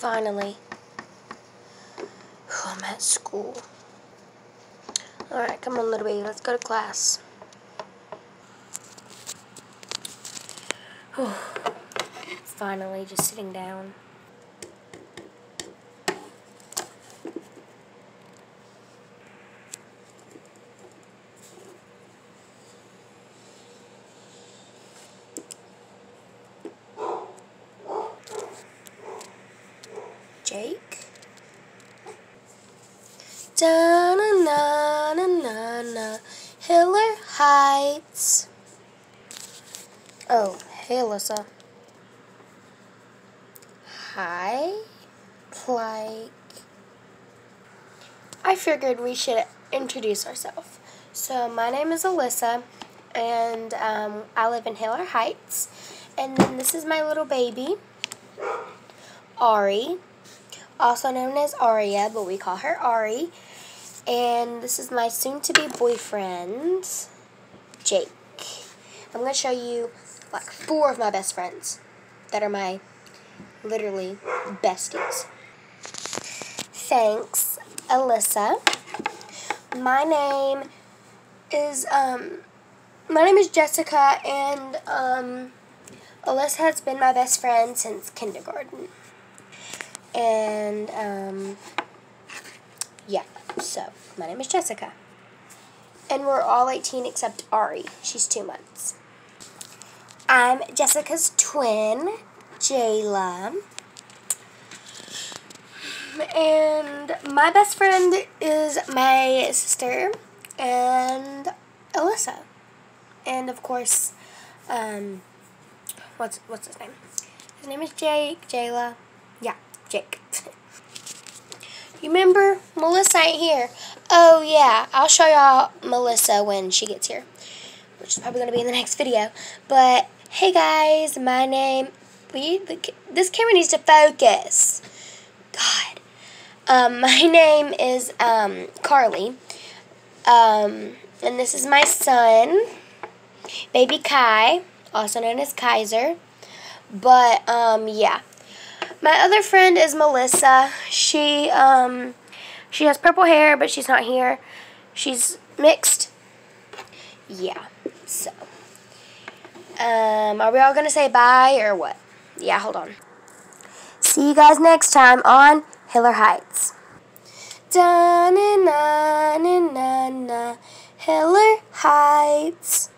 Finally. I'm at school. Alright, come on, little baby. Let's go to class. Finally, just sitting down. Jake? Da-na-na-na-na-na, Hiller Heights. Oh, hey, Alyssa. Hi? Like, I figured we should introduce ourselves. So, my name is Alyssa, and I live in Hiller Heights. And then this is my little baby, Ari, also known as Aria, but we call her Ari. And this is my soon-to-be boyfriend, Jake. I'm going to show you like 4 of my best friends that are my literally besties. Thanks, Alyssa. My name is Jessica, and Alyssa has been my best friend since kindergarten. And yeah, so my name is Jessica. And we're all 18 except Ari. She's 2 months. I'm Jessica's twin, Jayla. And my best friend is my sister and Alyssa. And of course, what's his name? His name is Jake, Jayla. Yeah, Jake. You remember? Melissa ain't here. Oh, yeah. I'll show y'all Melissa when she gets here, which is probably going to be in the next video. But, hey, guys. My name... This camera needs to focus. God. My name is Carly. And this is my son, baby Kai, also known as Kaiser. But, yeah. My other friend is Melissa. She has purple hair, but she's not here. She's mixed. Yeah, so. Are we all going to say bye or what? Yeah, hold on. See you guys next time on Hiller Heights. Da-na-na-na-na-na, Hiller Heights.